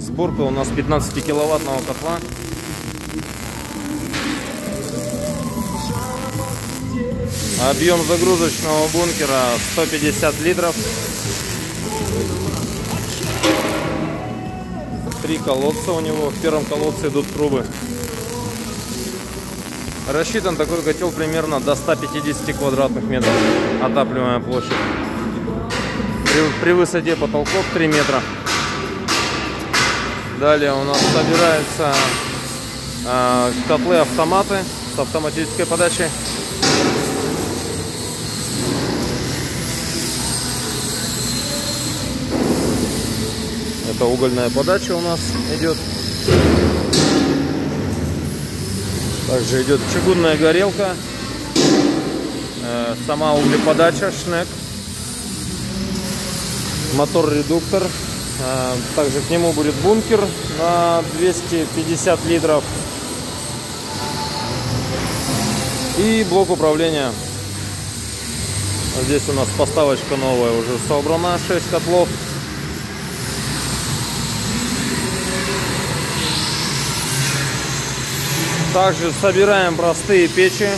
Сборка у нас 15-киловаттного котла. Объем загрузочного бункера 150 литров. 3 колодца у него. В первом колодце идут трубы. Рассчитан такой котел примерно до 150 квадратных метров. Отапливаемая площадь. При высоте потолков 3 метра. Далее у нас собираются котлы-автоматы с автоматической подачей. Это угольная подача у нас идет. Также идет чугунная горелка, сама углеподача, шнек, мотор-редуктор. Также к нему будет бункер на 250 литров и блок управления. Здесь у нас поставочка новая уже собрана, 6 котлов. Также собираем простые печи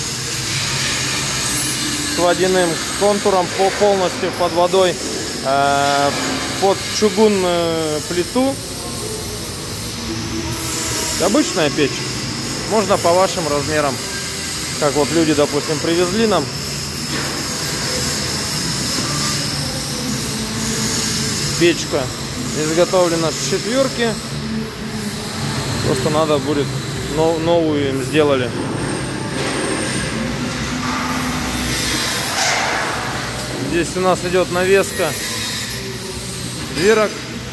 с водяным контуром, полностью под водой, под чугунную плиту. Обычная печь, можно по вашим размерам, как вот люди, допустим, привезли нам. Печка изготовлена с 4-ки, просто надо будет новую им сделали. Здесь у нас идет навеска дверок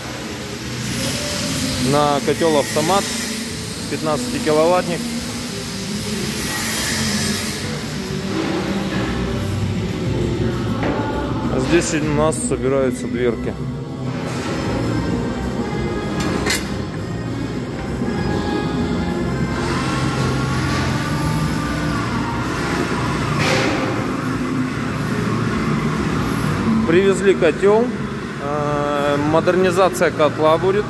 на котел-автомат 15-киловаттник. Здесь у нас собираются дверки. Привезли котел, модернизация котла будет.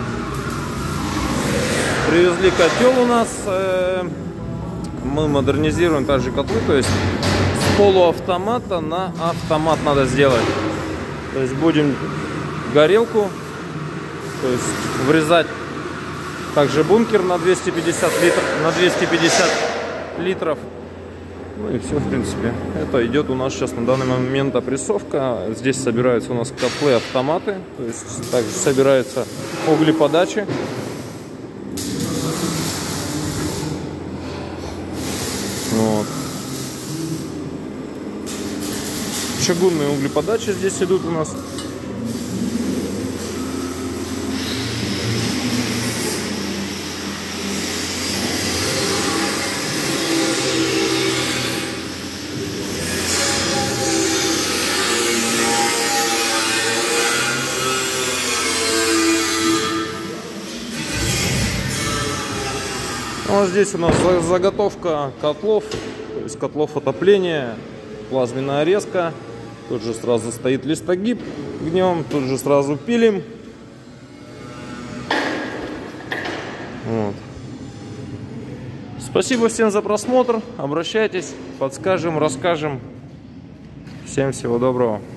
Привезли котел у нас, мы модернизируем также котлы, то есть с полуавтомата на автомат надо сделать. То есть будем горелку, то есть врезать также бункер на 250 литров. Ну и все, в принципе. Это идет у нас сейчас на данный момент опрессовка. Здесь собираются у нас котлы-автоматы. То есть также собираются углеподачи. Вот. Чугунные углеподачи здесь идут у нас. Вот здесь у нас заготовка котлов, то есть котлов отопления, плазменная резка. Тут же сразу стоит листогиб гнем, тут же сразу пилим. Вот. Спасибо всем за просмотр. Обращайтесь, подскажем, расскажем. Всем всего доброго.